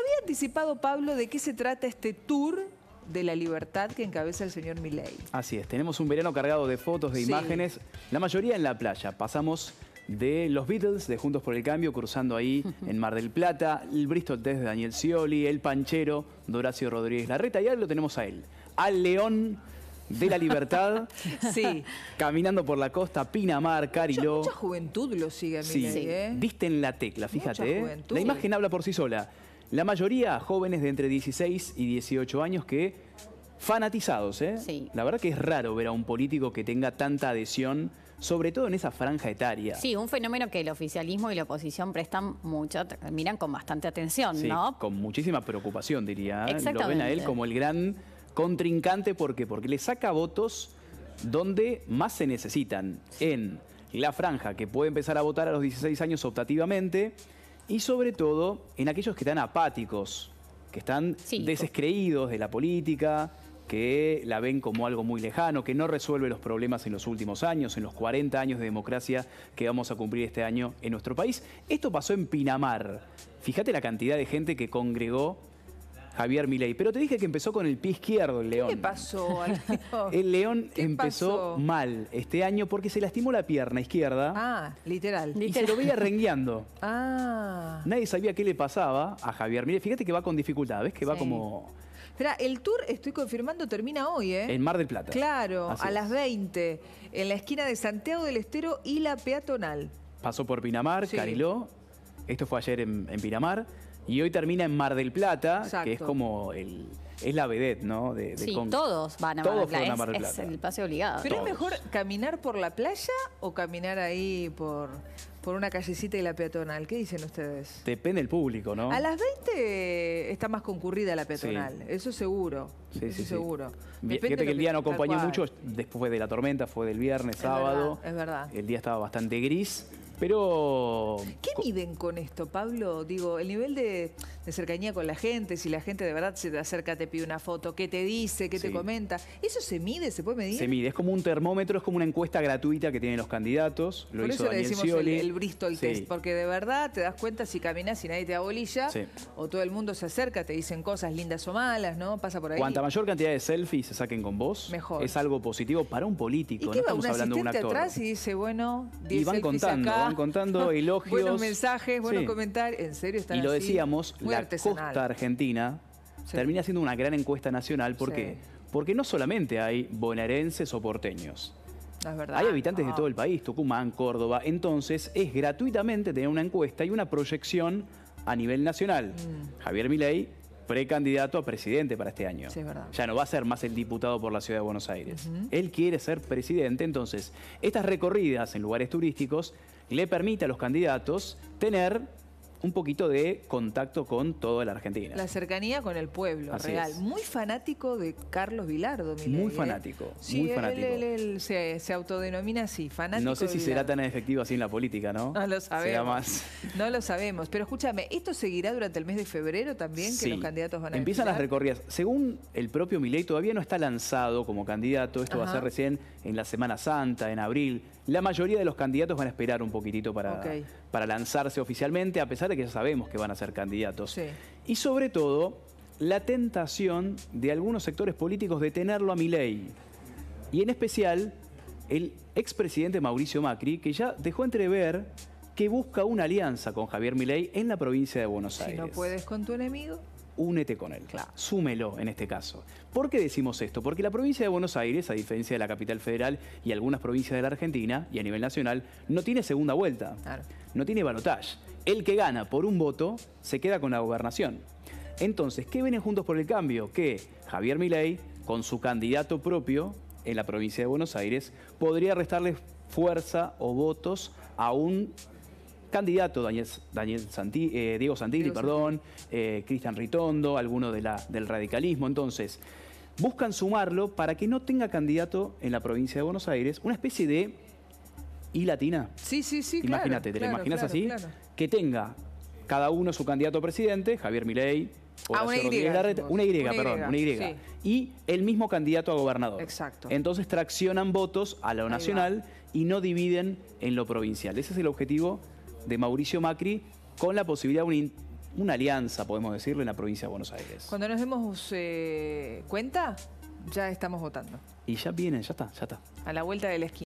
había anticipado, Pablo, de qué se trata este tour de la libertad que encabeza el señor Milei. Así es, tenemos un verano cargado de fotos, de imágenes, la mayoría en la playa. Pasamos de los Beatles, de Juntos por el Cambio, cruzando ahí en Mar del Plata, el Bristol Test de Daniel Scioli, el Panchero de Horacio Rodríguez Larreta, y ahora lo tenemos a él, al León de la Libertad, caminando por la costa, Pinamar, Cariló. Mucha juventud lo sigue a Milei, Diste en la tecla, fíjate. Mucha La imagen habla por sí sola. La mayoría jóvenes de entre 16 y 18 años que fanatizados, La verdad que es raro ver a un político que tenga tanta adhesión, sobre todo en esa franja etaria. Sí, un fenómeno que el oficialismo y la oposición miran con bastante atención, ¿no? Con muchísima preocupación, diría. Exactamente. Lo ven a él como el gran contrincante, ¿por qué? Porque le saca votos donde más se necesitan, en la franja que puede empezar a votar a los 16 años optativamente, y sobre todo en aquellos que están apáticos, que están descreídos de la política, que la ven como algo muy lejano, que no resuelve los problemas en los últimos años, en los 40 años de democracia que vamos a cumplir este año en nuestro país. Esto pasó en Pinamar. Fíjate la cantidad de gente que congregó Javier Milei. Pero te dije que empezó con el pie izquierdo el León. ¿Qué le pasó al León? El León empezó mal este año porque se lastimó la pierna izquierda. Ah, literal. Y se lo veía rengueando. Ah. Nadie sabía qué le pasaba a Javier Milei. Fíjate que va con dificultad, ¿ves? Que va como... Espera, el tour, estoy confirmando, termina hoy, ¿eh? En Mar del Plata. Claro, Así a es. las 20, en la esquina de Santiago del Estero y la peatonal. Pasó por Pinamar, Cariló. Esto fue ayer en Pinamar. Y hoy termina en Mar del Plata, que es como es la vedette, ¿no? Todos van a Mar del Plata. Fueron a Mar del Plata. Es el pase obligado. ¿Pero es mejor caminar por la playa o caminar ahí por una callecita y la peatonal? ¿Qué dicen ustedes? Depende del público, ¿no? A las 20 está más concurrida la peatonal, eso seguro. Eso seguro. Fíjate que el día no acompañó mucho, después de la tormenta, fue del viernes, sábado. Es verdad. El día estaba bastante gris. Pero... ¿Qué miden con esto, Pablo? Digo, el nivel de cercanía con la gente, si la gente de verdad se te acerca, te pide una foto, ¿qué te dice, qué te comenta? ¿Eso se mide? ¿Se puede medir? Se mide, es como un termómetro, es como una encuesta gratuita que tienen los candidatos. Lo hizo Daniel Scioli. Por eso le decimos el Bristol Test, porque de verdad te das cuenta si caminas y nadie te da bolilla, o todo el mundo se acerca, te dicen cosas lindas o malas, ¿no? Pasa por ahí. Cuanta mayor cantidad de selfies se saquen con vos, mejor. Es algo positivo para un político. ¿Y qué no va, estamos hablando de un actor. atrás y dice, bueno, 10 y van selfies contando, acá, van contando elogios. buenos mensajes, buenos comentarios. En serio, están así. Y lo así, decíamos, muy la artesanal. costa argentina termina siendo una gran encuesta nacional. ¿Por qué? Porque no solamente hay bonaerenses o porteños. Es verdad. Hay habitantes de todo el país, Tucumán, Córdoba. Entonces, es gratuitamente tener una encuesta y una proyección a nivel nacional. Javier Milei, precandidato a presidente para este año. Sí, es verdad. Ya no va a ser más el diputado por la Ciudad de Buenos Aires. Él quiere ser presidente. Entonces, estas recorridas en lugares turísticos le permite a los candidatos tener un poquito de contacto con toda la Argentina. La cercanía con el pueblo, Así real. es. Muy fanático de Carlos Vilardo, Milei, Muy fanático, Sí, muy fanático. Él se autodenomina así, fanático. No sé si de será Vilardo. tan efectivo así en la política, ¿no? No lo sabemos. Será más... No lo sabemos. Pero escúchame, ¿esto seguirá durante el mes de febrero también? Que los candidatos van a empiezan las desfilar? recorridas. Según el propio Milei, todavía no está lanzado como candidato. Esto va a ser recién en la Semana Santa, en abril. La mayoría de los candidatos van a esperar un poquitito para lanzarse oficialmente, a pesar de que ya sabemos que van a ser candidatos. Y sobre todo, la tentación de algunos sectores políticos de tenerlo a Milei. Y en especial, el expresidente Mauricio Macri, que ya dejó entrever que busca una alianza con Javier Milei en la provincia de Buenos Aires. Si no puedes con tu enemigo, únete con él. Súmelo en este caso. ¿Por qué decimos esto? Porque la provincia de Buenos Aires, a diferencia de la capital federal y algunas provincias de la Argentina, y a nivel nacional, no tiene segunda vuelta. No tiene balotaje. El que gana por un voto se queda con la gobernación. Entonces, ¿qué vienen Juntos por el Cambio? Que Javier Milei, con su candidato propio en la provincia de Buenos Aires, podría restarle fuerza o votos a un candidato, Diego Santilli, Cristian Ritondo, alguno del radicalismo. Entonces, buscan sumarlo para que no tenga candidato en la provincia de Buenos Aires, una especie de I latina. Sí, Imagínate, ¿te la imaginas así? Que tenga cada uno su candidato a presidente, Javier Milei, Horacio Rodríguez Larreta, una Y. Y el mismo candidato a gobernador. Exacto. Entonces traccionan votos a lo nacional y no dividen en lo provincial. Ese es el objetivo de Mauricio Macri, con la posibilidad de un una alianza, podemos decirle, en la provincia de Buenos Aires. Cuando nos demos cuenta, ya estamos votando. Y ya vienen, ya está. A la vuelta de la esquina.